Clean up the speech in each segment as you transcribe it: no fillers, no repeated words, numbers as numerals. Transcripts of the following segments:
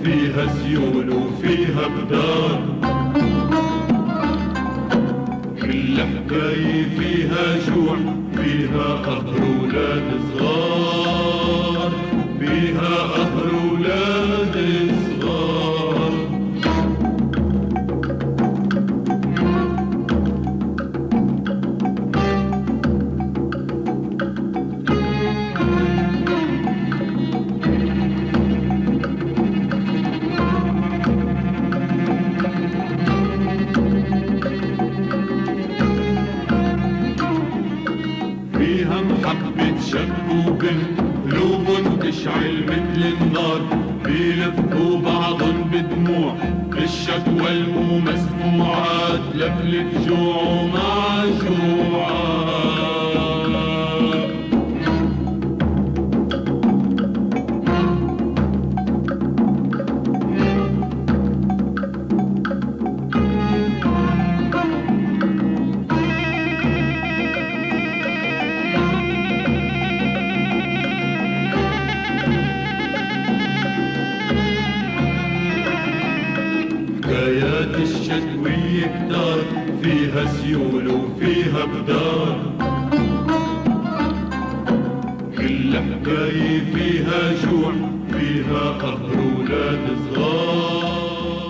فيها سيول وفيها بدار، كل حكاية فيها جوع، فيها قهر ولاد صغار، فيها قهر ولاد صغار. شب وبنت قلوبن تشعل مثل النار، بيلفقوا بعضن بدموع بالشكوى المو مسموعات، لفلة جوع مع جوعات. الشتوية كتار، فيها سيول وفيها بدار، كل حكاية فيها جوع، فيها قهر ولاد صغار.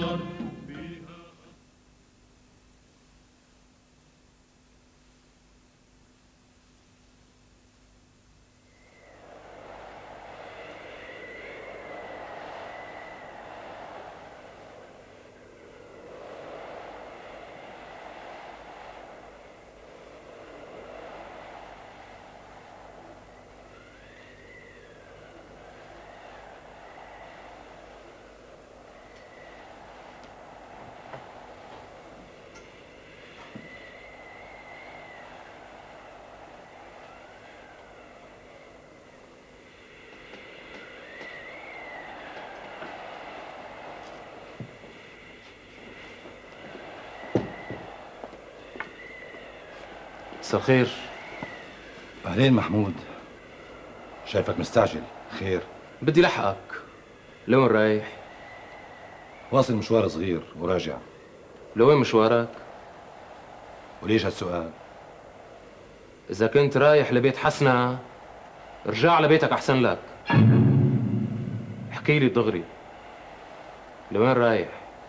مساء الخير. اهلين محمود، شايفك مستعجل. خير؟ بدي لحقك. لوين رايح؟ واصل مشوار صغير وراجع. لوين مشوارك؟ وليش هالسؤال؟ إذا كنت رايح لبيت حسنة ارجع لبيتك أحسن لك. احكي لي دغري، لوين رايح؟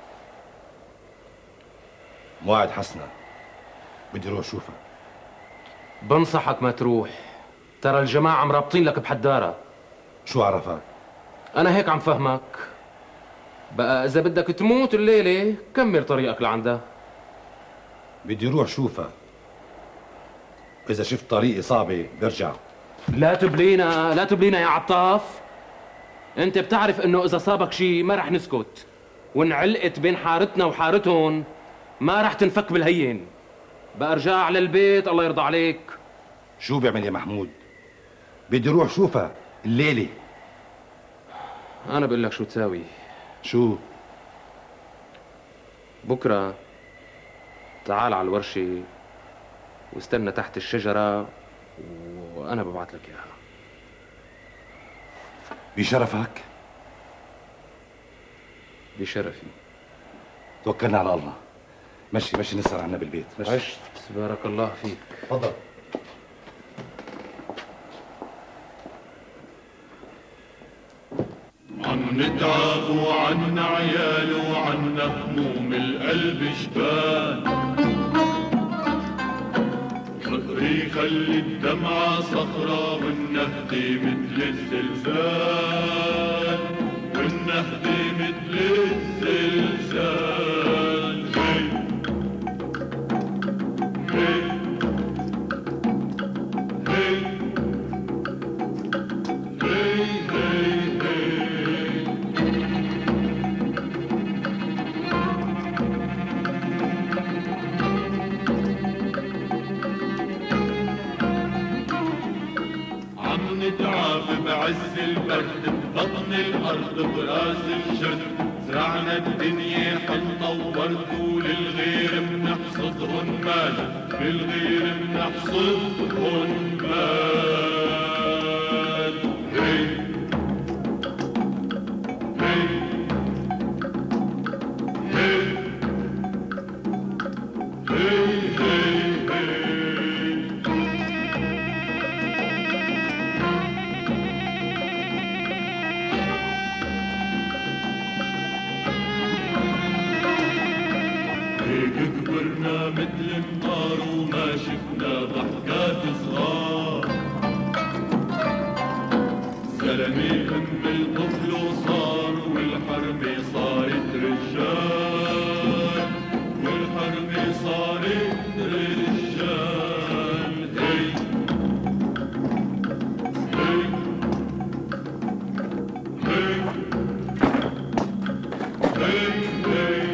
موعد حسنة، بدي اروح اشوفها. بنصحك ما تروح، ترى الجماعة مرابطين لك بحدارة. شو عرفك؟ أنا هيك عم فهمك. بقى إذا بدك تموت الليلة كمل طريقك لعندها. بدي اروح شوفها، إذا شفت طريقي صعبة برجع. لا تبلينا لا تبلينا يا عطاف. أنت بتعرف إنه إذا صابك شي ما رح نسكت، وإن علقت بين حارتنا وحارتهم ما رح تنفك بالهين. بقى ارجع للبيت الله يرضى عليك. شو بيعمل يا محمود؟ بدي اروح شوفها الليلة. أنا بقول لك شو تساوي. شو؟ بكرة تعال على الورشة واستنى تحت الشجرة وأنا ببعت لك إياها. بشرفك؟ بشرفي. توكلنا على الله. مشي مشي نسهر عنا بالبيت. مشي. عشت بارك الله فيك. تفضل. عم نتعب وعنا عيال وعنا هموم القلب جبال، فقري خلي الدمعة صخرة والنهدي مثل الزلزال، والنهدي مثل الزلزال. هي هي هي نتعب بعز البرد ببطن الارض براس الجد، زرعنا الدنيا حنطة وورد وللغير منحصدهن مال، للغير منحصدهن مال. هي هي كبرنا مثل النار وما شفنا ضحكات صغار. زلمي ام الطفل وصار والحرب صارت رجال، والحرب صارت رجال. هي هي هي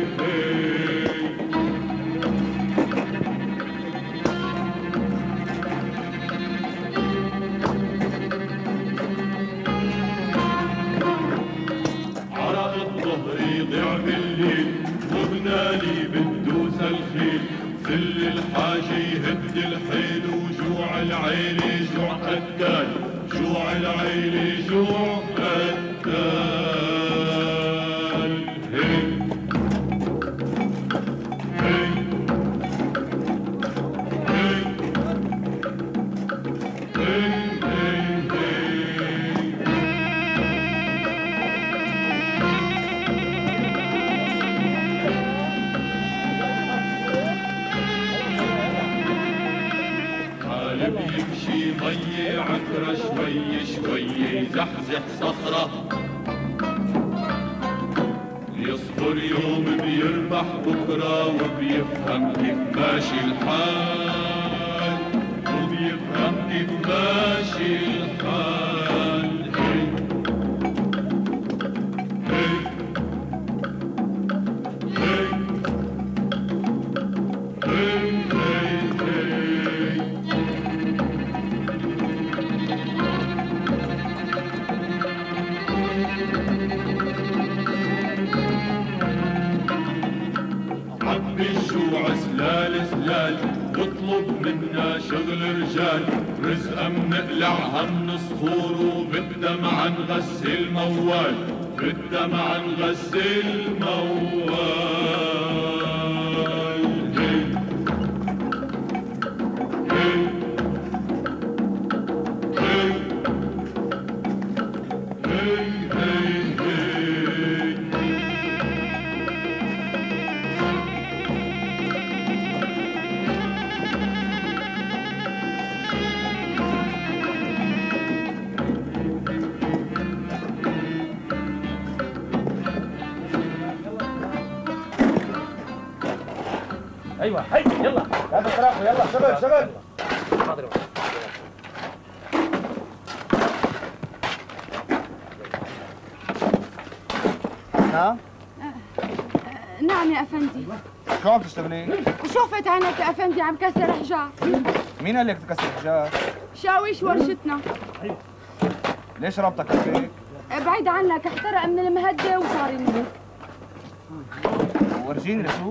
وبنالي بدوس الخيل، ذل الحاجة يهد الحيل، وجوع العين جوع قتال، جوع العين جوع قتال. يمشي مي عكرة شوي شوي يزحزح صخرة، يصبر يوم بيربح بكرة، وبيفهم كيف ماشي الحال، وبيفهم كيف ماشي الحال. واطلب منا شغل رجال، رزقا منقلع هم صخور، وبالدمع نغسل موال، بالدمع نغسل موال. ايوه هي يلا يا بسراحه يلا شغل شغل. حاضر. نعم؟ نعم يا افندي. شو عم تشتغلي؟ شوفت عينك يا افندي عم كسر حجار. مين قال لك تكسر حجار؟ شاويش ورشتنا. ليش ربطك هيك؟ بعيد عنك احترق من المهدة وصار ينمو. ورجيني لشو؟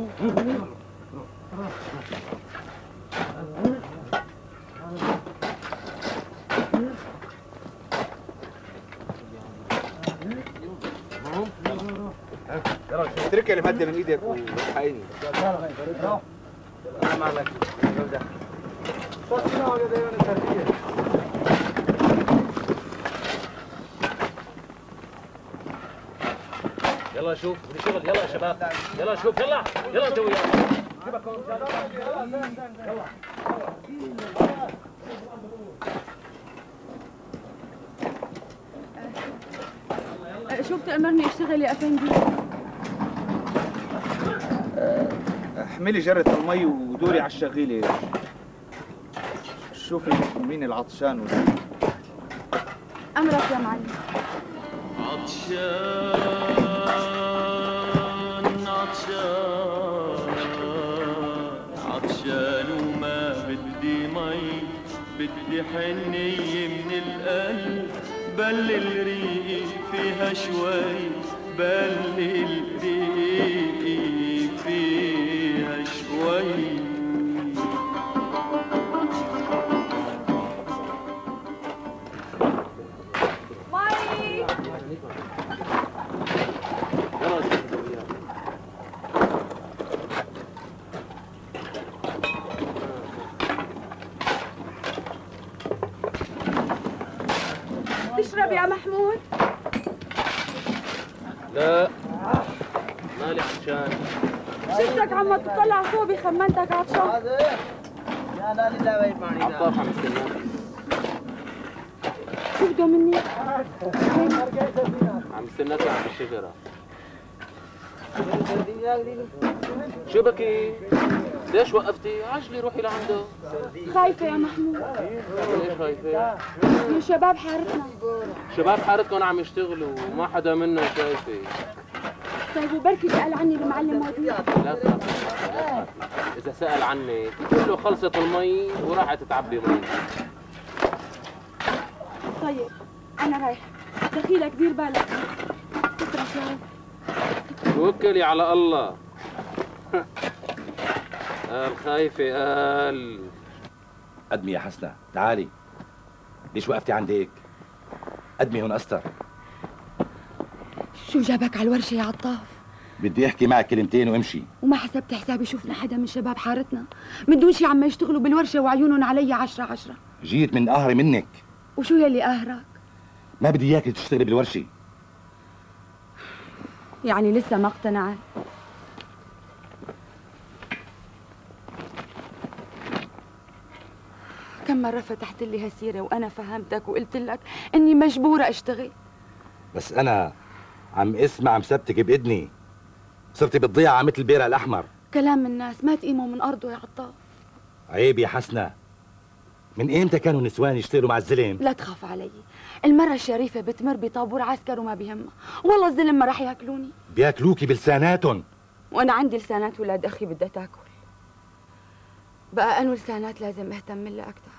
اتركي المهدة من ايدك والحقيني. انا معك. يلا شوف بدي شغل. يلا يا شباب يلا شوف. يلا يلا سوي شو بتأمرني اشتغل يا افندي؟ احملي جرة المي ودوري على الشغيلة، شوفي مين العطشان ولا. امرك يا معلم. عطشان عطشان وما بدي مي، بدي حنية من القلب، بلل ريقي فيها شوي، بلل ريقي فيها شوي. تشرب يا محمود؟ لا مالي عطشان. شفتك عم تطلع صوبي خمنتك عطشان. عطاف عم يستناك. شو بده مني؟ عم يستناك عند الشجرة. شو بكي؟ ليش وقفتي؟ عجلي روحي لعنده. خايفة يا محمود. ليش خايفة؟ من شباب حارتنا. شباب حارتكم عم يشتغلوا وما حدا منا شايفة. طيب وبركي سأل عني المعلم وديع. لا تخافي، لا تخافي. إذا سأل عنك قول له خلصت المي وراحت تعبي مي. طيب أنا رايحة. دخيلك دير بالك. شكرا شايف. توكلي على الله. قال خايفة قال. قدمي يا حسنة، تعالي. ليش وقفتي عندك؟ قدمي هون أستر. شو جابك على الورشة يا عطاف؟ بدي أحكي معك كلمتين وامشي. وما حسبت حسابي شوفنا حدا من شباب حارتنا من دون شي عم يشتغلوا بالورشة وعيونهم علي 10/10. جيت من قهري منك. وشو يلي قاهرك؟ ما بدي إياك تشتغلي بالورشة. يعني لسه ما اقتنعت. كم مرة فتحت لي هالسيرة وأنا فهمتك وقلت لك إني مجبورة أشتغل. بس أنا عم اسمع مسبتك بإذني. صرتي بتضيعة مثل البيرة الأحمر. كلام الناس ما تقيمه من أرضه يا عطاف. عيب يا حسنة. من إمتى كانوا النسوان يشتغلوا مع الزلم؟ لا تخاف علي. المرة الشريفة بتمر بطابور عسكر وما بيهمها. والله الزلم ما راح ياكلوني. بياكلوكي بلساناتهم. وأنا عندي لسانات ولاد أخي بدها تاكل. بقى أنو لسانات لازم أهتم لها أكتر.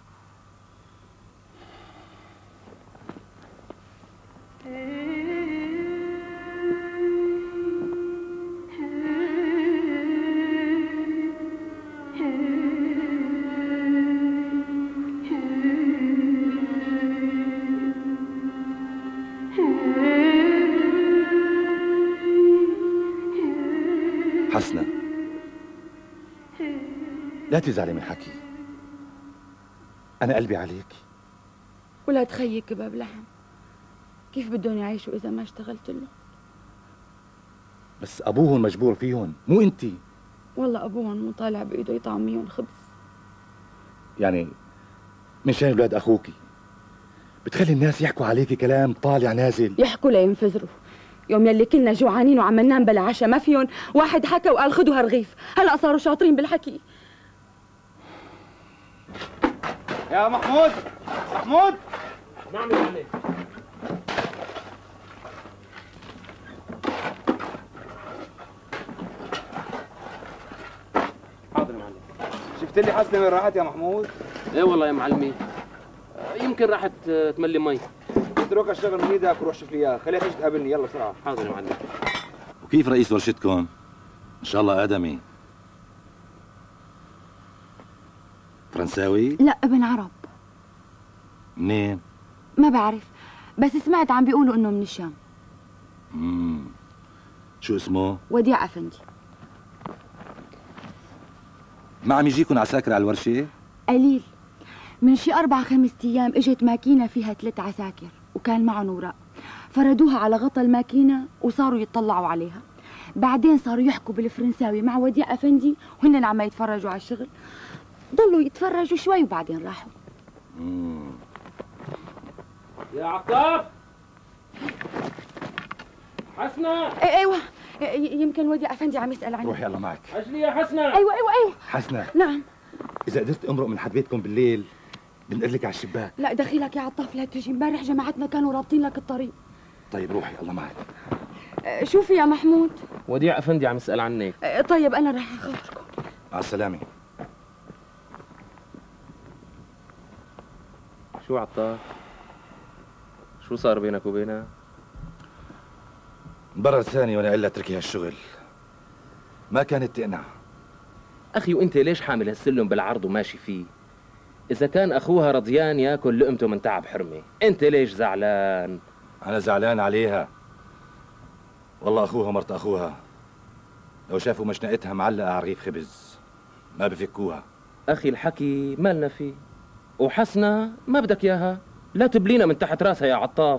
حسنة، لا تزعلي من حكي. أنا قلبي عليك. ولاد خيي كباب لحم كيف بدهم يعيشوا إذا ما اشتغلت لهم؟ بس أبوهم مجبور فيهم، مو أنتي. والله أبوهم مو طالع بإيده يطعميهم خبز. يعني من شان ولاد أخوكي بتخلي الناس يحكوا عليكي كلام طالع نازل. يحكوا لينفذروا. يوم يلي كنا جوعانين وعم ننام بلا عشاء ما فيهم واحد حكى وقال خدوا هالرغيف. هلا صاروا شاطرين بالحكي. يا محمود، محمود. نعم يا معلم. حاضر يا معلم. شفت لي حسنة وين راحت يا محمود؟ ايه والله يا معلمي. يمكن راحت تملي مي. اترك الشغل من ايدك وروح شوف لي اياه، خليها تيجي تقابلني يلا بسرعة. حاضر يا معلم. وكيف رئيس ورشتكم؟ إن شاء الله آدمي. فرنساوي؟ لا ابن عرب. منين؟ ما بعرف بس سمعت عم بيقولوا انه من الشام. شو اسمه؟ وديع أفندي. ما عم يجيكم عساكر على الورشة؟ قليل. من شي 4-5 أيام اجت ماكينة فيها 3 عساكر وكان معهم وراء. فردوها على غطا الماكينة وصاروا يتطلعوا عليها. بعدين صاروا يحكوا بالفرنساوي مع وديع أفندي وهن عم يتفرجوا على الشغل. ضلوا يتفرجوا شوي وبعدين راحوا. يا عطاف. حسنة. ايوه يمكن وديع أفندي عم يسأل عني. روحي يلا معك. اجلي يا حسنة. ايوه حسنة. نعم. إذا قدرت أمرق من حد بيتكم بالليل بنقلك على الشباك. لا دخيلك يا عطاف لا تجي. امبارح جماعتنا كانوا رابطين لك الطريق. طيب روحي الله معك. شوفي يا محمود. وديع أفندي عم يسأل عنك. طيب أنا راح أخبركم. مع السلامة. شو عطاف؟ شو صار بينك وبينها؟ برا ثاني وأنا قايل لها اتركي هالشغل. ما كانت تقنع. أخي وأنت ليش حامل هالسلم بالعرض وماشي فيه؟ إذا كان أخوها رضيان ياكل لقمته من تعب حرمة، أنت ليش زعلان؟ أنا زعلان عليها. والله أخوها مرت أخوها لو شافوا مشنقتها معلقة على رغيف خبز ما بفكوها. أخي الحكي مالنا فيه، وحسنة ما بدك إياها، لا تبلينا من تحت راسها يا عطاف.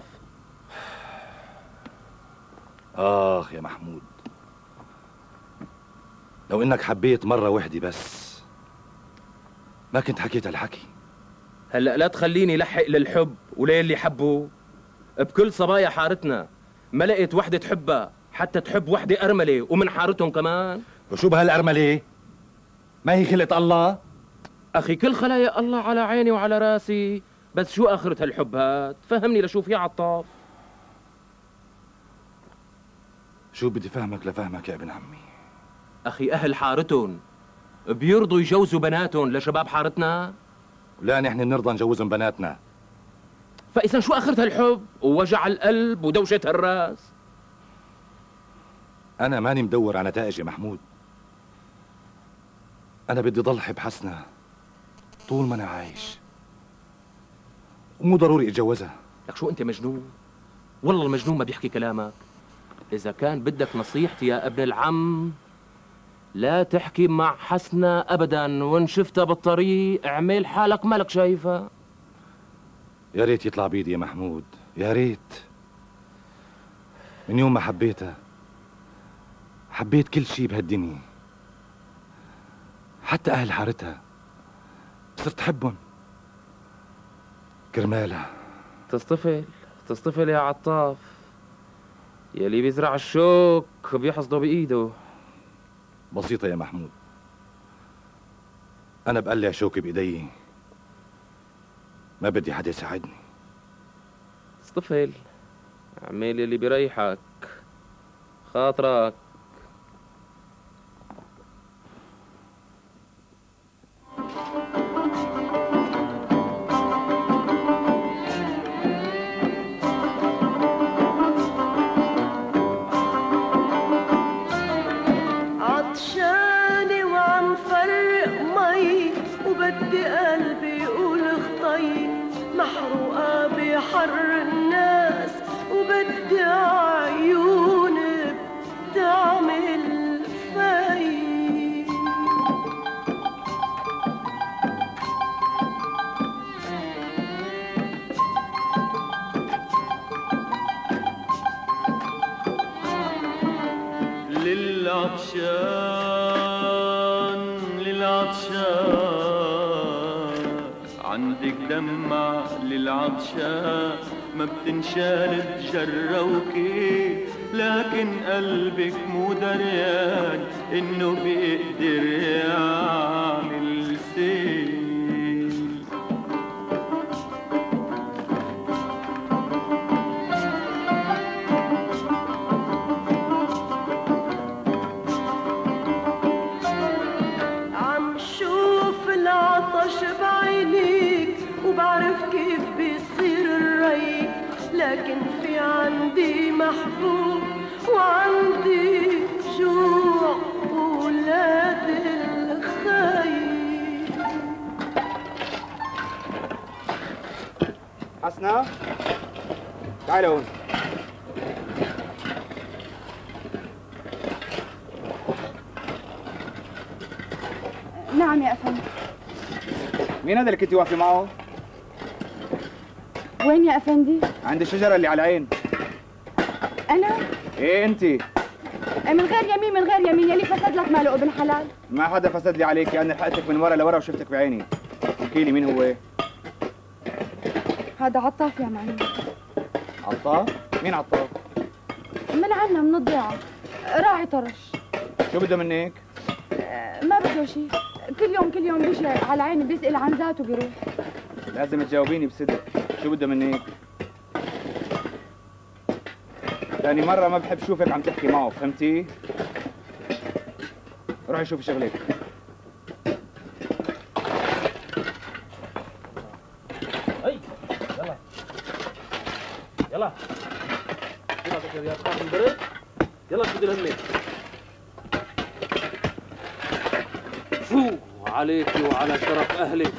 آخ يا محمود، لو انك حبيت مرة وحدة بس ما كنت حكيت هالحكي. هلا لا تخليني لحق للحب وليه اللي حبه. بكل صبايا حارتنا ما لقيت وحدة تحبها حتى تحب وحدة أرملة ومن حارتهم كمان. وشو بهالأرملة؟ ما هي خلقة الله؟ أخي كل خلايا الله على عيني وعلى راسي، بس شو آخرة هالحب هاد؟ فهمني لشوف يا عطاف. شو بدي فهمك لفهمك يا ابن عمي؟ أخي أهل حارتهم بيرضوا يجوزوا بناتهم لشباب حارتنا؟ لا نحن بنرضى نجوزهم بناتنا. فإذا شو آخرة هالحب ووجع القلب ودوشة الراس؟ أنا ماني مدور على نتائج يا محمود. أنا بدي ضل حب حسنة طول ما أنا عايش، ومو ضروري أتجوزها. لك شو أنت مجنون؟ والله المجنون ما بيحكي كلامك. إذا كان بدك نصيحتي يا ابن العم لا تحكي مع حسنة أبدا، وإن شفتها بالطريق اعمل حالك مالك شايفها. يا ريت يطلع بيدي يا محمود، يا ريت. من يوم ما حبيتها حبيت كل شي بهالدنيا، حتى أهل حارتها صرت أحبهم كرمالها. تصطفل يا عطاف، يلي بيزرع الشوك بيحصده بإيده. بسيطة يا محمود، أنا بقلع شوكي بإيدي، ما بدي حدا يساعدني. اصطفل، اعمل اللي بيريحك خاطرك. عطشانة وعم فرق مي وبدي قلبي يقول اخطي، محروقة بحر الناس وبدي عيون بتعمل في. للعطشان عندك دمع للعطشان، ما بتنشال بجروكي، لكن قلبك مو دريان انه بيقدر يعمل سيل. بعينيك وبعرف كيف بيصير الري، لكن في عندي محبوب وعندي جوع ولاد الخي. حسنة تعالي هون. نعم يا أفندي. مين هذا اللي كنتي واقفة معه؟ وين يا أفندي؟ عند الشجرة اللي على العين. أنا؟ إيه أنت؟ من غير يمين من غير يمين، يلي فسد لك ماله ابن حلال؟ ما حدا فسد لي عليكي، أنا لحقتك من ورا لورا وشفتك بعيني. احكي لي مين هو؟ هذا عطاف يا معلم. عطاف؟ مين عطاف؟ من عنا من الضيعة، راعي طرش. شو بده منك؟ ما بده شيء، كل يوم بيجي على عيني بيسأل عن ذاته بيروح. لازم تجاوبيني بصدق، شو بده منك؟ ثاني مرة ما بحب شوفك عم تحكي معه، فهمتي؟ روحي شوفي شغلك. هي يلا يلا تخاف من البرد، يلا شد الهمة. فو عليك وعلى شرف أهلك.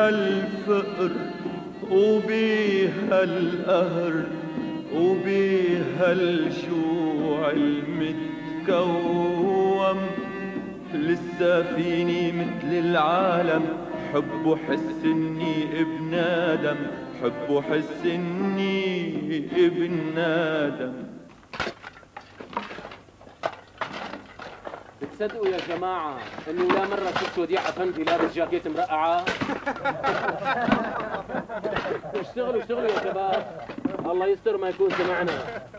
الفقر وبيها القهر وبيها الجوع المتكوم، لسه فيني مثل العالم حب وحس اني ابن ادم، حب وحس اني ابن ادم. بتصدقوا يا جماعة اني ولا مرة شفت وديع افندي لابس جاكيت مرقعة؟ اشتغلوا اشتغلوا يا شباب، الله يستر ما يكون سمعنا.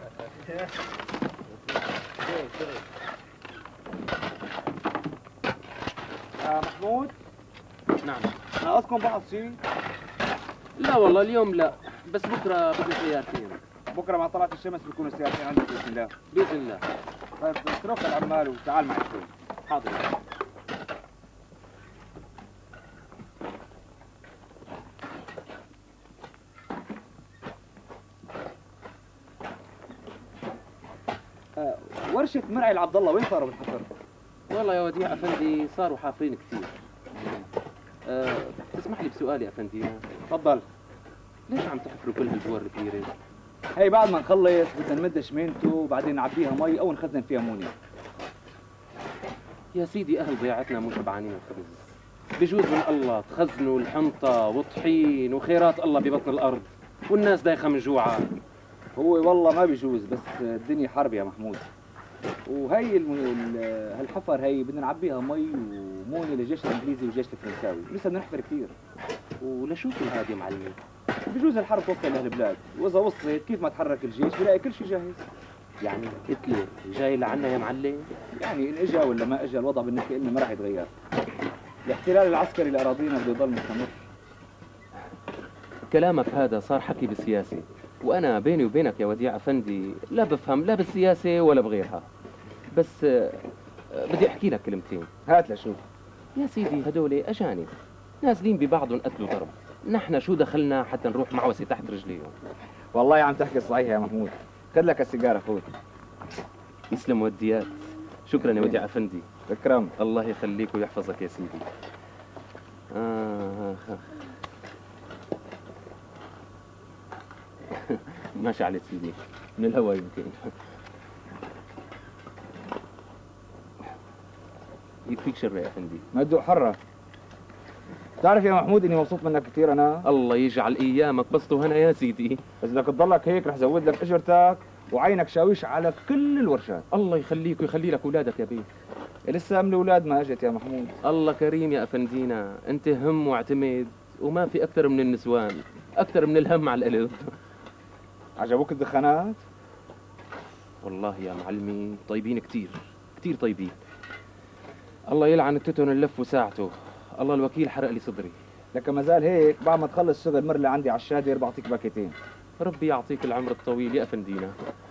محمود، نعم. ناقصكم بعض شيء؟ لا والله اليوم لا، بس بكرة بدي سيارتين. بكره مع طلعت الشمس بيكونوا السيارتين عندك باذن الله. بإذن الله. طيب اترك العمال وتعال معي شوي. حاضر. ورشة مرعي العبد الله وين صاروا بالحفر؟ والله يا وديع افندي صاروا حافرين كثير. تسمح لي بسؤال يا افندي؟ تفضل. ليش عم تحفروا كل هالجوار الكبيرة؟ هي بعد ما نخلص بدنا نمد شمينته وبعدين نعبيها مي او نخزن فيها مونيا. يا سيدي اهل ضيعتنا مو شبعانين الخبز. بجوز من الله تخزنوا الحنطة وطحين وخيرات الله ببطن الارض والناس دايخة من جوعها. هو والله ما بيجوز، بس الدنيا حرب يا محمود. وهي هالحفر هي بدنا نعبيها مي ومونيا للجيش الانجليزي والجيش الفرنساوي، لسه بدنا نحفر كثير. ولشو كل هذا يا معلمي؟ بجوز الحرب توصل لهالبلاد، واذا وصلت كيف ما تحرك الجيش بلاقي كل شيء جاهز. يعني هتلر جاي لعنا يا معلم؟ يعني ان اجا ولا ما اجا الوضع بالنسبه لنا ما راح يتغير. الاحتلال العسكري لاراضينا بده يضل مستمر. كلامك هذا صار حكي بالسياسة، وانا بيني وبينك يا وديع افندي لا بفهم لا بالسياسة ولا بغيرها. بس بدي احكي لك كلمتين. هات لشوف. يا سيدي هدول اجانب نازلين ببعضهم قتلوا ضرب، نحن شو دخلنا حتى نروح معوسة تحت رجليهم؟ والله عم تحكي صحيح يا محمود. خذ لك السيجاره فوت. يسلم وديات. شكرا يا وديع افندي. اكرم. الله يخليك ويحفظك يا سيدي. ما شعلت سيدي من الهواء يمكن. يكفيك شر يا افندي. ما تدوق حره. بتعرف يا محمود اني مبسوط منك كثير انا. الله يجعل ايامك بسطوا هنا يا سيدي. بس بدك تضلك هيك رح زود لك اجرتك وعينك شاويش على كل الورشات. الله يخليك ويخلي لك اولادك يا بيه. لسه من الاولاد ما اجت يا محمود. الله كريم يا افندينا، انت هم واعتمد وما في اكثر من النسوان، اكثر من الهم على القلب. عجبوك الدخانات؟ والله يا معلمي طيبين كثير كثير طيبين. الله يلعن التتن اللف وساعته، الله الوكيل حرق لي صدري. لك ما زال هيك بعد ما تخلص شغل مرلي عندي على الشادر بعطيك باكيتين. ربي يعطيك العمر الطويل يا افندينا.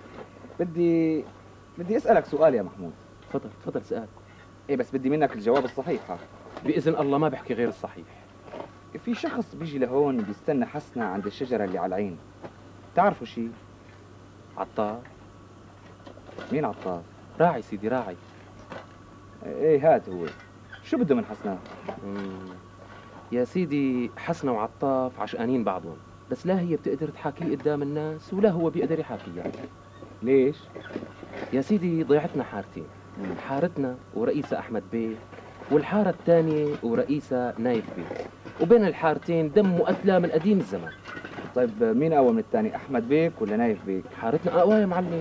بدي اسالك سؤال يا محمود. تفضل تفضل سؤال. ايه بس بدي منك الجواب الصحيح. باذن الله ما بحكي غير الصحيح. في شخص بيجي لهون بيستنى حسنة عند الشجرة اللي على العين. تعرفوا شيء؟ عطار. مين عطار؟ راعي سيدي راعي. ايه هات هو. شو بده من حسنة؟ يا سيدي حسنة وعطاف عشقانين بعضهم، بس لا هي بتقدر تحاكيه قدام الناس ولا هو بيقدر يحاكيها. يعني. ليش؟ يا سيدي ضيعتنا حارتين، حارتنا ورئيسة أحمد بيه، والحارة الثانية ورئيسة نايف بيه، وبين الحارتين دم وقتلى من قديم الزمان. طيب مين أقوى من الثاني، أحمد بيك ولا نايف بيك؟ حارتنا أقوى يا معلم.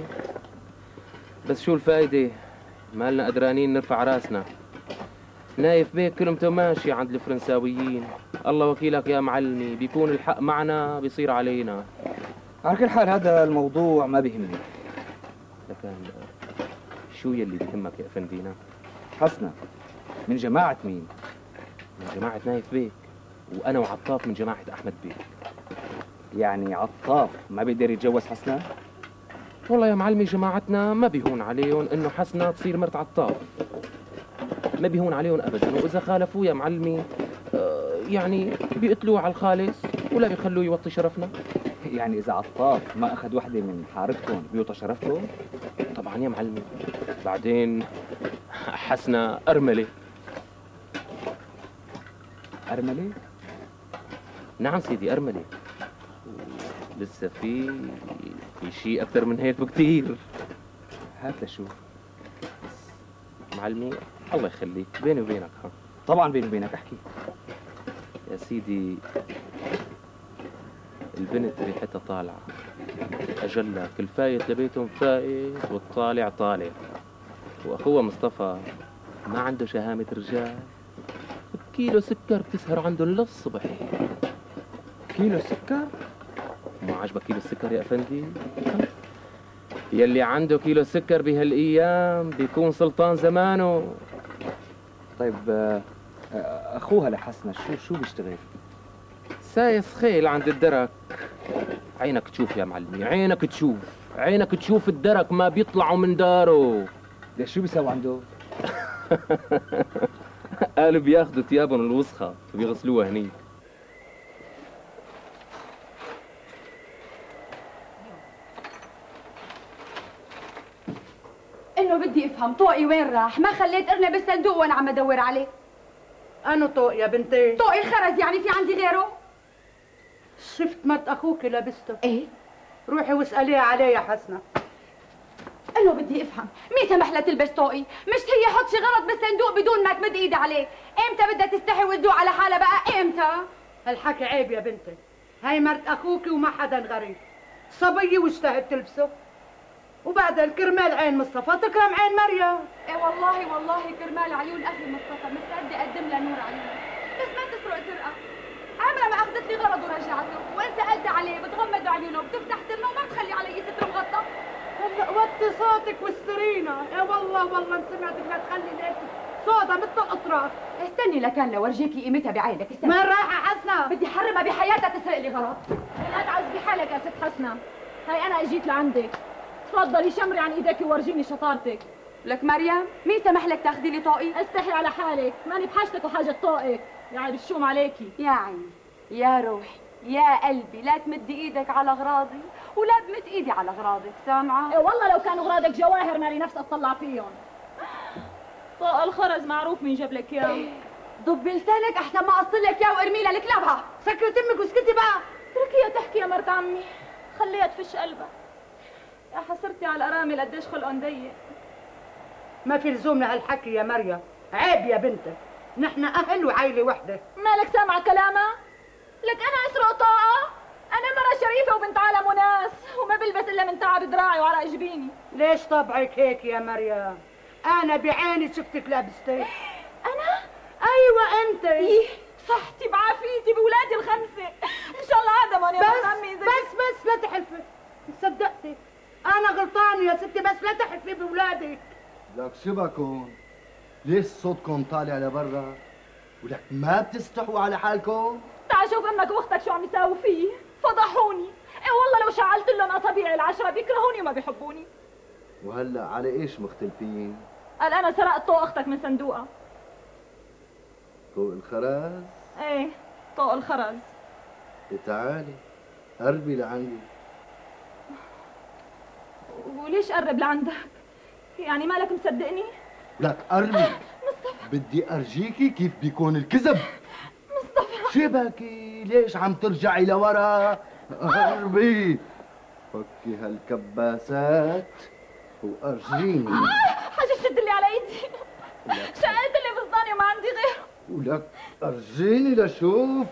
بس شو الفايدة؟ ما لنا قدرانين نرفع راسنا. نايف بيك كلمته ماشي عند الفرنساويين، الله وكيلك يا معلمي بيكون الحق معنا بيصير علينا. على كل حال هذا الموضوع ما بيهمني. لكن شو يلي بيهمك يا أفندينا؟ حسنة من جماعة مين؟ من جماعة نايف بيك، وأنا وعطاف من جماعة أحمد بيك. يعني عطاف ما بيقدر يتجوز حسنة؟ والله يا معلمي جماعتنا ما بيهون عليهم إنه حسنة تصير مرت عطاف، ما بيهون عليهم أبدا، وإذا خالفوه يا معلمي يعني بيقتلوه على الخالص ولا بيخلوه يوطي شرفنا. يعني إذا عطاف ما أخذ وحدة من حارتكم بيوطى شرفته؟ طبعا يا معلمي. بعدين حسنة أرملة. أرملة؟ نعم سيدي أرملة. لسه في شيء أكثر من هيك بكتير. هات لشوف. معلمي الله يخليك بيني وبينك ها. طبعا بيني وبينك احكي. يا سيدي البنت ريحتها طالعة، أجلك الفايت لبيتهم فايت والطالع طالع، وأخوها مصطفى ما عنده شهامة رجال، بكيلو سكر بتسهر عندهم للصبح. كيلو سكر؟ ما عجبك كيلو السكر يا أفندي؟ يلي عنده كيلو سكر بهالأيام بيكون سلطان زمانه. طيب اخوها لحسنة شو بيشتغل؟ سايس خيل عند الدرك. عينك تشوف يا معلمي، عينك تشوف، عينك تشوف الدرك ما بيطلعوا من داره. ليش شو بيسوي عنده؟ قالوا بياخذوا ثيابهم الوسخة وبيغسلوها هنيك. انه بدي افهم طوقي وين راح؟ ما خليت ارنب بالصندوق وانا عم ادور عليه. أنا طوق يا بنتي. طوقي الخرز يعني في عندي غيره؟ شفت مرت أخوك لبسته. ايه؟ روحي واسأليها عليه يا حسنة. انه بدي افهم، مين سمح لها تلبس طوقي؟ مش هي حط شي غلط بالصندوق بدون ما تمد ايدها عليه، امتى بدها تستحي وتدوق على حالها بقى؟ امتى؟ هالحكي عيب يا بنتي. هاي مرت أخوك وما حدا غريب. صبية واشتهت تلبسه. وبعدين كرمال عين مصطفى تكرم عين مريم. ايه والله كرمال عيون اخي مصطفى مستعده اقدم لها نور عيونها، بس ما تسرق سرقه. عمرها ما اخذت لي غرض ورجعته، وان سالت عليه بتغمض عيونه وبتفتح تمه وما تخلي علي ستر مغطى. هلا وطي صوتك واسترينا. يا والله ان سمعتك لا تخلي ليك صودا مثل القطرات. استني لكان لورجيكي قيمتها بعينك. استني. وين رايحة حسنة؟ بدي حرمها بحياتها تسرق لي غلط. لا تعذبي حالك يا ست حسنة، هاي أنا اجيت لعندك، تفضلي شمري عن ايدك وورجيني شطارتك. لك مريم، مين سمح لك تاخذي لي طوقي؟ استحي على حالك، ماني بحاجتك وحاجة طوقك، يعني بالشوم عليكي. يا عيني، يا روحي، يا قلبي، لا تمدي ايدك على اغراضي ولا بمد ايدي على اغراضك، سامعة؟ إيه والله لو كانوا اغراضك جواهر مالي نفسي اطلع فيهم. طوق الخرز معروف مين جاب لك اياه. ضبي لسانك احسن ما اقص لك اياه وارمي لها لكلابها. سكري تمك واسكتي بقى. اتركيها تحكي يا مرت عمي، خليها تفش قلبها. يا حسرتي على الارامل قديش خلقهم ضيق. ما في لزوم لهالحكي يا مريم، عيب يا بنتي. نحن اهل وعيله وحده. مالك سامعة كلامها؟ لك انا اسرق طاقة؟ انا مرة شريفة وبنت عالم وناس، وما بلبس الا من تعب دراعي وعرق جبيني. ليش طبعك هيك يا مريم؟ انا بعيني شفتك لابستي. انا؟ ايوه انت. إيه صحتي بعافيتي بولادي الخمسة، ان شاء الله عدمهم يا مرت عمي. بس لا تحلفي. صدقتي انا غلطانه يا ستي، بس لا تحلفي بولادك. لك شبكن؟ ليش صوتكم طالع لبرا؟ ولك ما بتستحوا على حالكم؟ تعال شوف امك واختك شو عم يساووا فيه، فضحوني. ايه والله لو شعلت لهم اصابيع العشرة بيكرهوني وما بيحبوني. وهلا على ايش مختلفين؟ قال انا سرقت طوق اختك من صندوقها. طوق الخرز؟ ايه طوق الخرز. تعالي قربي لعندي. وليش قرب لعندك؟ يعني مالك مصدقني؟ لك قربي. بدي ارجيكي كيف بيكون الكذب. مصطفى شبكي ليش عم ترجعي لورا؟ قربي فكي هالكباسات وارجيني. حاجة شد لي على ايدي، شقيت اللي بصداني وما عندي غيره. ولك ارجيني لشوف.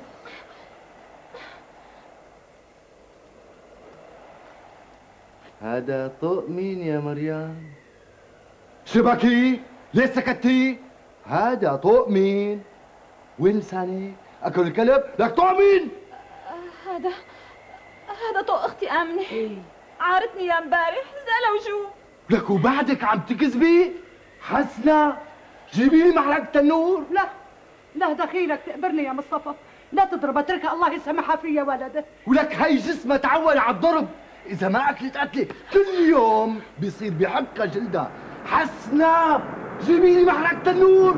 هذا طوق مين يا مريم؟ شبكي ليش سكتي؟ هذا طوق مين؟ وين لسانك؟ اكل الكلب؟ لك طوق مين؟ هذا طوق اختي امنه، عارتني يا امبارح زقلة وشوف. لك وبعدك عم تكذبي؟ حسنة جيبي لي معلقة تنور. لا دخيلك تقبرني يا مصطفى. لا تضرب، اتركها الله يسامحها في يا ولد. ولك هي جسمها تعود على الضرب، إذا ما أكلت قتلة كل يوم بيصير بحقها جلدها. حسنة جيبي لي معلقة تنور.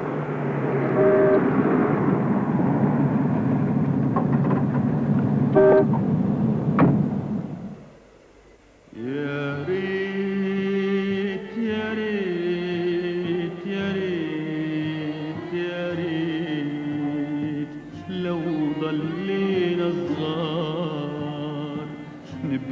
يا ريت يا ريت يا ريت يا ريت لو ضلينا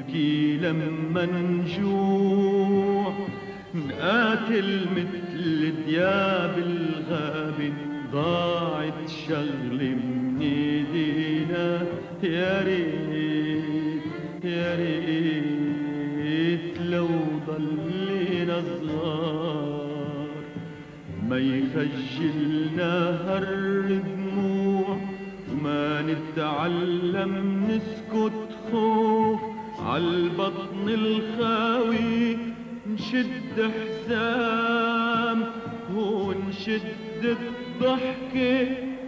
نبكي لما نجوع، نقاتل مثل دياب الغابة، ضاعت شغلة من ايدينا. يا ريت يا ريت لو ضلينا صغار، ما يخجلنا هالدموع، وما نتعلم نسكت خوف عالبطن الخاوي. نشد حزام ونشد الضحكة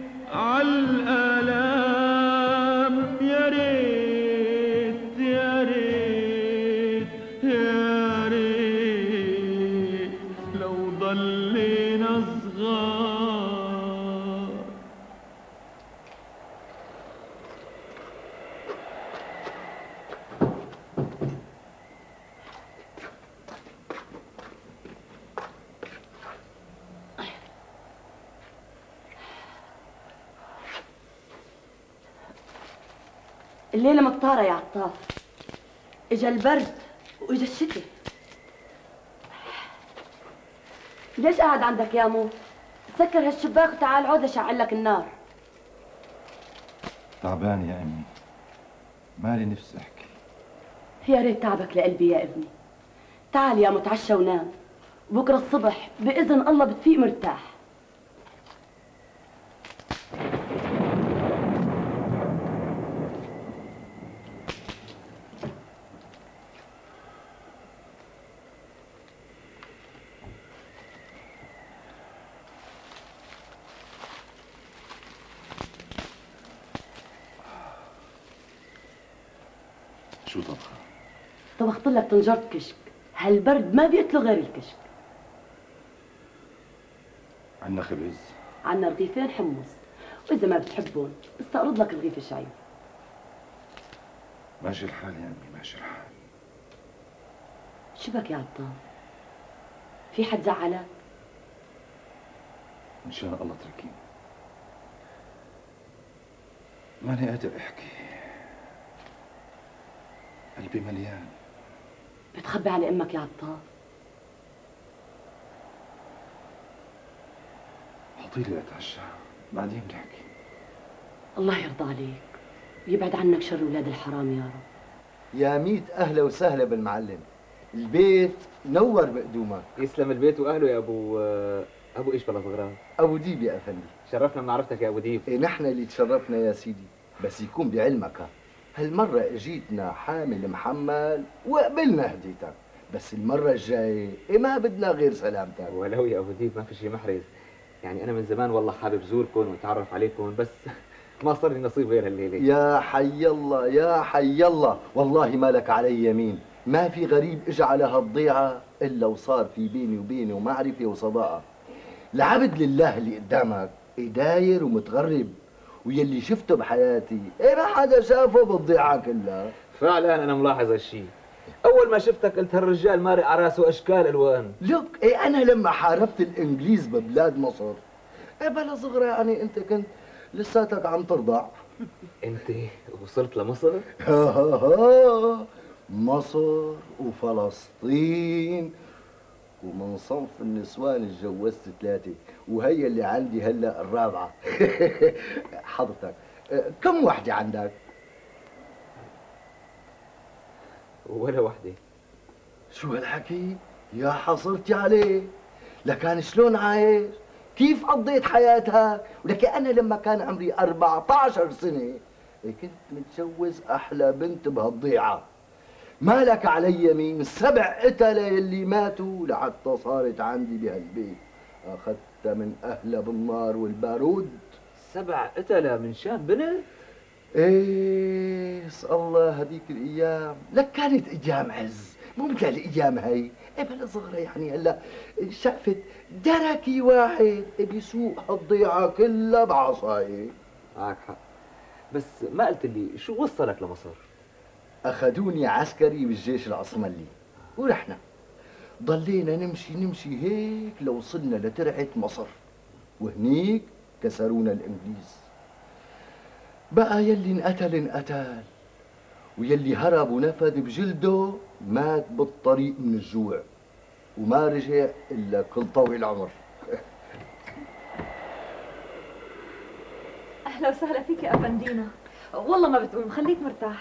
عالآلام. يا ريت يا ريت يا ريت لو ضلينا صغار. الليلة مطارة يا عطاف، اجا البرد واجا الشتاء. ليش قاعد عندك يا مو؟ سكر هالشباك وتعال عود اشعل لك النار. تعبان يا امي، مالي نفسي احكي. يا ريت تعبك لقلبي يا ابني. تعال يا متعشى ونام، بكره الصبح باذن الله بتفيق مرتاح. شو طبخة؟ طبخت لك طنجرة كشك، هالبرد ما بيقتله غير الكشك. عنا خبز؟ عنا رغيفين حمص، وإذا ما بتحبون بستقرض لك رغيف شعير. ماشي الحال يا أمي، ماشي الحال. شو بك يا عطار؟ في حد زعلك؟ إن شاء الله اتركيني، ماني قادر أحكي، قلبي مليان. بتخبي على امك يا عطار؟ حطيلي اتعشى بعدين بنحكي. الله يرضى عليك ويبعد عنك شر ولاد الحرام يا رب. يا ميت أهلا وسهلا بالمعلم، البيت نور بقدومك. يسلم البيت واهله يا ابو ايش بلا صغران. أبو ديب يا أفندي. شرفنا بمعرفتك يا ابو ديب. إيه نحن اللي تشرفنا يا سيدي، بس يكون بعلمك هالمرة اجيتنا حامل محمل وقبلنا هديتك، بس المرة الجاية إيه ما بدنا غير سلامتك. ولو يا ابو ديب ما في شيء محرز، يعني انا من زمان والله حابب زوركم واتعرف عليكم، بس ما صار لي نصيب غير الليله. يا حي الله يا حي الله، والله ما لك علي يمين، ما في غريب اجى على هالضيعة الا وصار في بيني وبينه معرفة وصداقة. العبد لله اللي قدامك إيه داير ومتغرب، ويلي شفته بحياتي إيه ما حدا شافه بالضيعة كلها. فعلا انا ملاحظ هالشيء، اول ما شفتك قلت هالرجال مارق على راسه اشكال الوان. لوك إيه أنا لما حاربت الإنجليز ببلاد مصر إيه بلا صغرى يعني أنت كنت لساتك عم ترضع. انت وصلت لمصر؟ ها مصر وفلسطين، ومن صنف النسوان اتجوزت 3 وهي اللي عندي هلا الرابعة. حضرتك كم وحدة عندك؟ ولا وحدة. شو هالحكي؟ يا حصرتي عليه، لكان شلون عايش؟ كيف قضيت حياتها؟ ولكن أنا لما كان عمري 14 سنة كنت متجوز أحلى بنت بهالضيعة. ما لك علي يمين، 7 قتلة يلي ماتوا لحتى صارت عندي بهالبيت، أخذتها من أهلها بالنار والبارود. 7 قتلة من شان بنت؟ ايه اسأل الله هذيك الأيام، لك كانت أيام عز، مو مثل الأيام هي. إيه بلا صغرى يعني هلا شقفت دركي واحد بيسوق هالضيعة كلها بعصاية. معك حق، بس ما قلت لي شو وصلك لمصر؟ أخذوني عسكري بالجيش العصملي ورحنا، ضلينا نمشي هيك لوصلنا لترعة مصر، وهنيك كسرونا الإنجليز. بقى يلي انقتل ويلي هرب ونفد بجلده مات بالطريق من الجوع وما رجع الا كل طويل العمر. اهلا وسهلا فيك يا افندينا. والله ما بتقوم، خليك مرتاح.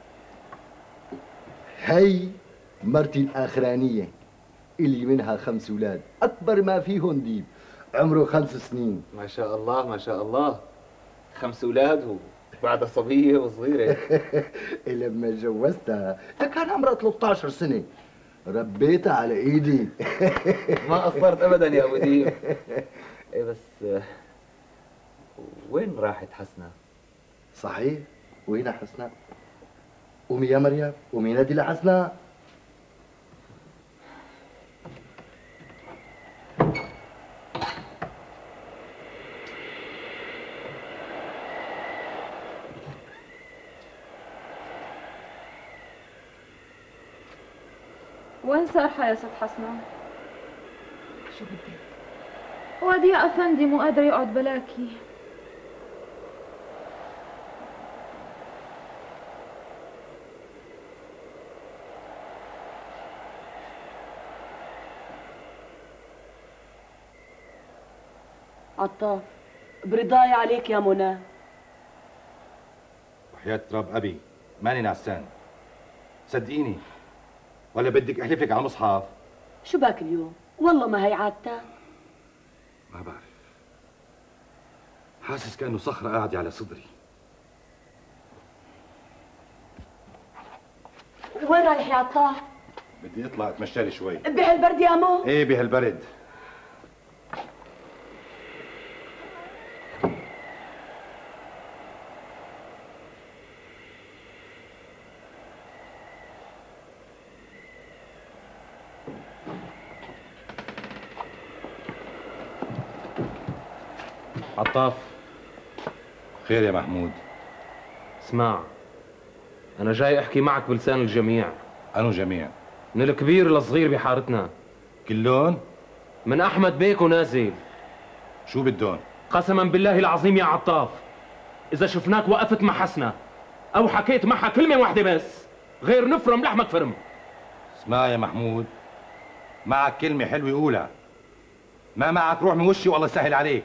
هي مرتي الاخرانيه اللي منها 5 اولاد، اكبر ما فيهم ديب عمره 5 سنين. ما شاء الله ما شاء الله، 5 اولاد وبعدها صبيه وصغيره. لما اتجوزتها كان عمرها 13 سنه، ربيتها على ايدي. ما قصرت ابدا يا ابو ديب. ايه بس وين راحت حسنة؟ صحيح، وين حسنة؟ قومي يا مريم، قومي نادي لحسنة. وين سارحة يا ست حسنة؟ شو بدك؟ وادي يا افندي مو قادر يقعد بلاكي. عطاف برضاي عليك يا منى. وحياة رب أبي ماني نعسان، صدقيني. ولا بدك أحلفك على المصحف؟ شو باك اليوم؟ والله ما هي عادتك. ما بعرف، حاسس كأنه صخرة قاعدة على صدري. وين رايح يا عطاف؟ بدي أطلع أتمشى لي شوي. بهالبرد يا مو؟ إيه بهالبرد. عطاف. خير يا محمود. اسمع، أنا جاي أحكي معك بلسان الجميع. أنو جميع؟ من الكبير للصغير بحارتنا. كلون؟ من أحمد بيك ونازل. شو بدون؟ قسما بالله العظيم يا عطاف، إذا شفناك وقفت مع حسنة أو حكيت معها كلمة واحدة بس غير نفرم لحمك فرم. اسمع يا محمود، معك كلمة حلوة قولها، ما معك روح من وشي والله يسهل عليك.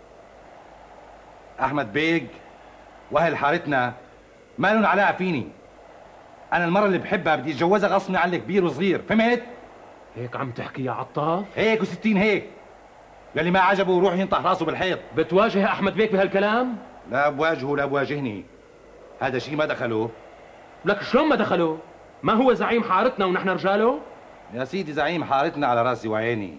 أحمد بيك وأهل حارتنا ما لهم علاقة فيني. أنا المرة اللي بحبها بدي أتجوزها غصبي عن الكبير وصغير، فهمت؟ هيك عم تحكي يا عطاف؟ هيك و60 هيك. يلي ما عجبه يروح ينطح راسه بالحيط. بتواجه أحمد بيك بهالكلام؟ لا بواجهه لا بواجهني، هذا شيء ما دخله. لك شلون ما دخله؟ ما هو زعيم حارتنا ونحن رجاله؟ يا سيدي زعيم حارتنا على راسي وعيني،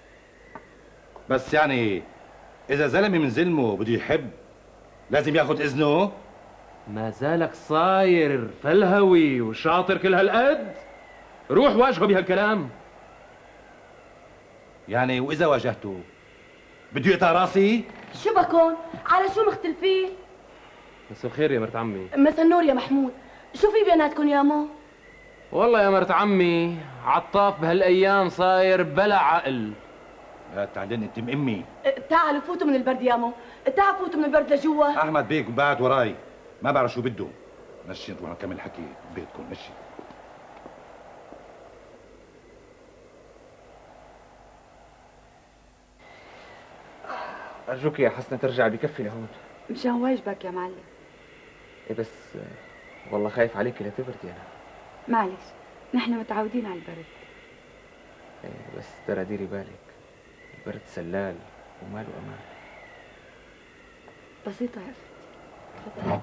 بس يعني إذا زلمة من زلمه بده يحب لازم ياخذ إذنه. ما زالك صاير فلهوي وشاطر كل هالقد؟ روح واجهه بهالكلام. يعني وإذا واجهته بده يقطع راسي؟ شو بكون؟ على شو مختلفين؟ مساء الخير يا مرت عمي. مساء النور يا محمود. شو في بيناتكم يا مو؟ والله يا مرت عمي عطاف بهالايام صاير بلا عقل. لا تعلن انت امي. تعالوا فوتوا من البرد يا مو، تعالوا فوتوا من البرد لجوا. احمد بيك بعد وراي، ما بعرف شو بده. مشي نروح نكمل حكي ببيتكم. مشي. أرجوك يا حسنة ترجع، بكفي لهون. مشان واجبك يا معلم. إيه بس والله خايف عليكي لا تبردي أنا. معلش، نحن متعودين على البرد. إيه بس ترى ديري بالك، البرد سلال وما له أمان. بسيطة يا أختي، تفضلي.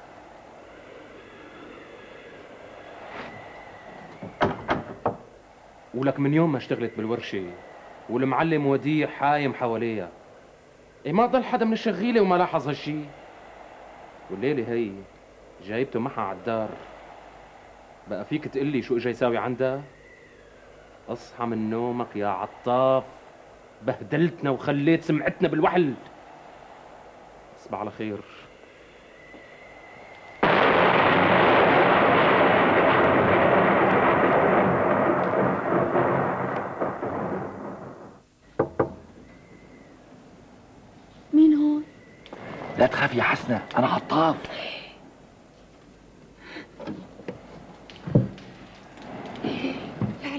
ولك من يوم ما اشتغلت بالورشة والمعلم وديع حايم حواليها، إيه ما ضل حدا من الشغيلة وما لاحظ هالشي. والليلة هي جايبته معها على الدار، بقى فيك تقلي شو اجى يساوي عندها؟ اصحى من نومك يا عطاف، بهدلتنا وخليت سمعتنا بالوحل. تصبح على خير. مين هون؟ لا تخافي يا حسنة، أنا عطاف.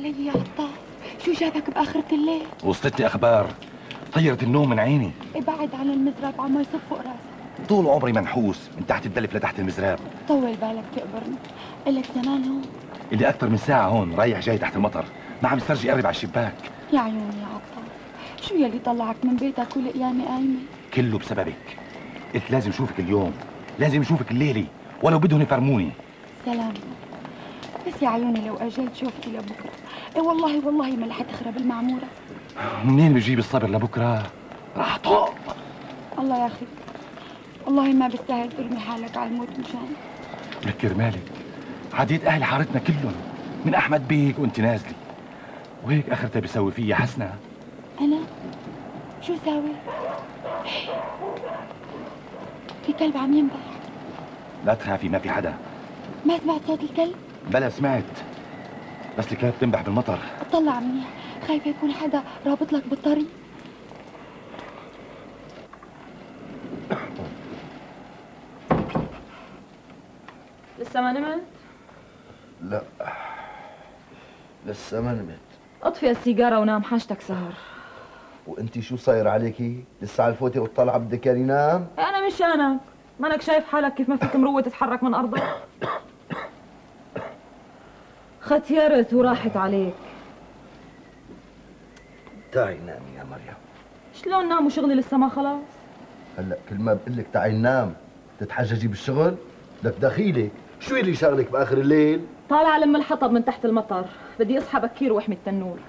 علي يا عطاف، شو جابك بآخرة الليل؟ وصلتني اخبار طيرت النوم من عيني. ابعد عن المزراب عم يصب فوق راسك. طول عمري منحوس من تحت الدلف لتحت المزراب. طول بالك تقبرني، إلك زمان هون. اللي اكثر من ساعه هون رايح جاي تحت المطر، ما عم يسترجي يقرب على الشباك. يا عيوني يا عطاف، شو يلي طلعك من بيتك ولقياني قايمة؟ كله بسببك. قلت لازم اشوفك اليوم، لازم اشوفك الليله، ولو بدهم يفرموني. سلام. بس يا عيوني لو اجلت شوفتي لبكره، اي والله والله ما رح تخرب المعموره. منين بجيب الصبر لبكره؟ راح طق. الله يا اخي، والله ما بستاهل ترمي حالك على الموت مشان. لك كرمالك عديت اهل حارتنا كلهم من احمد بيك وانت نازله، وهيك اخرتها بيسوي فيا حسنه. انا شو ساوي؟ في كلب عم ينبح. لا تخافي ما في حدا. ما سمعت صوت الكلب؟ بلا سمعت، بس الكلاب تنبح بالمطر. اطلع منيح، خايفه يكون حدا رابط لك بالطريق. لسه ما نمت؟ لا لسه ما نمت. اطفي السيجارة ونام، حاجتك سهر. وانتي شو صاير عليكي؟ لسه على الفوتة والطلعة بدك يعني نام؟ انا مش انا، مانك شايف حالك كيف ما فيك مروة تتحرك من ارضك؟ ختيرت وراحت عليك. تعي نامي يا مريم. شلون نام وشغلي لسه ما خلاص؟ هلا كل ما بقول لك تعي نام تتحججي بالشغل؟ لك دخيلك، شو اللي شغلك باخر الليل؟ طالعة لم الحطب من تحت المطر، بدي اصحى بكير واحمي التنور.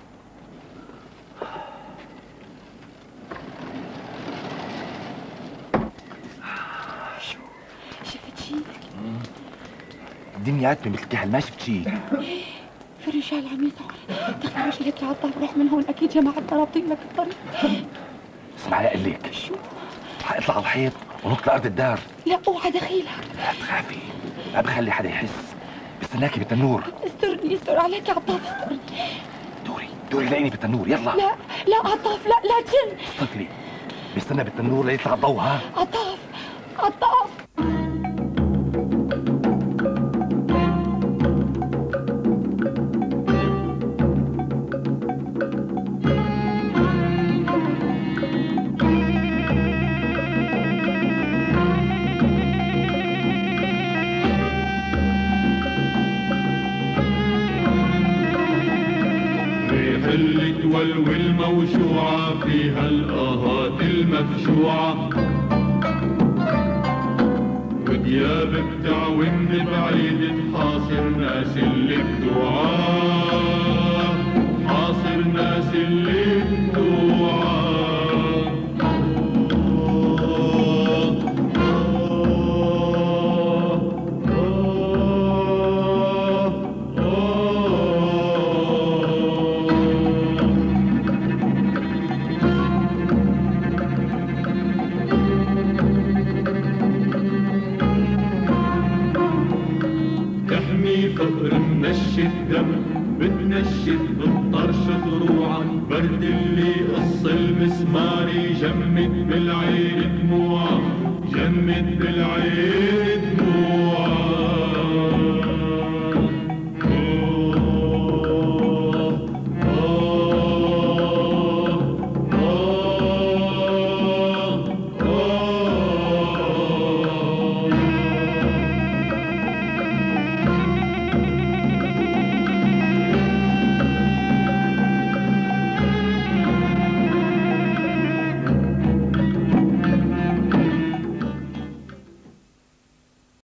شفت شيء؟ الدنيا عتمة مثل الكحل، ما شفت شيء. في رجال عم يسعوا، دخل رجلك يا عطاف روح من هون، اكيد جماعة رابطين لك الطريق. اسمع لا اقول لك، شو؟ حاطلع على الحيط ونط لارض الدار. لا اوعى دخيلك. لا تخافي، ما بخلي حدا يحس، بستناكي بالتنور. استرني استر عليك يا عطاف، استرني. دوري لاقيني بالتنور يلا. لا لا عطاف، لا لا تجن. طفلي بستنى بالتنور ليطلع الضوء. ها عطاف عطاف. والموشوعة فيها الآهات المفشوعة، ودياب بتعوي من بعيد تحاصر ناس اللي بدوعاه، حاصر ناس اللي بدوعاه. بتنشف بالطرش ضروعه، برد اللي قص المسماري جمد بالعين دموعه، جمد بالعين دموعه.